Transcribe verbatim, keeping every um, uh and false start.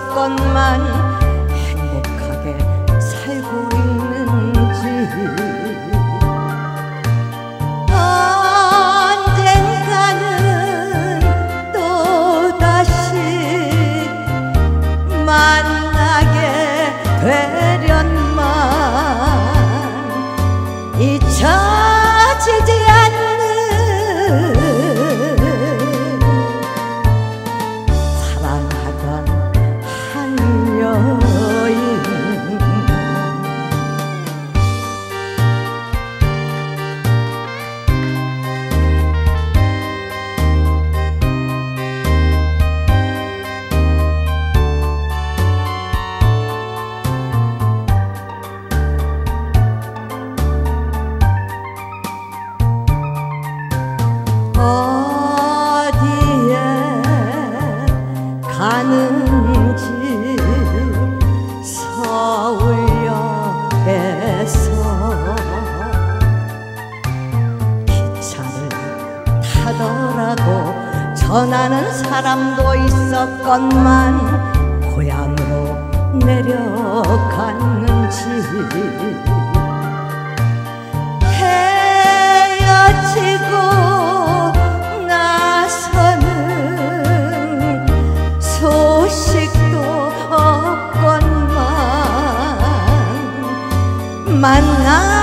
있었건만 행복하게 살고 있는지 언젠가는 또다시 만나게 되련만 잊혀지지 않는 사랑하던 한 여인 어디에 가는지 서울역에서 기차를 타더라도 전하는 사람도 있었건만 고향으로 내려갔는지 헤어지고 나서는 소식도 없건만 만나